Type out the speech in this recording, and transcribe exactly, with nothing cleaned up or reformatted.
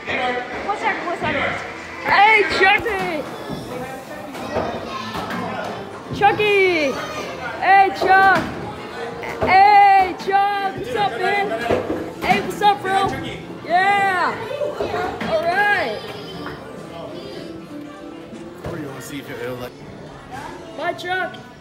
One second, one second. Hey, Chucky! Chucky! Hey, Chuck! Hey, Chuck! What's up, man? Hey, what's up, bro? Yeah! Alright! Or you want to see if it'll let. Bye, Chuck!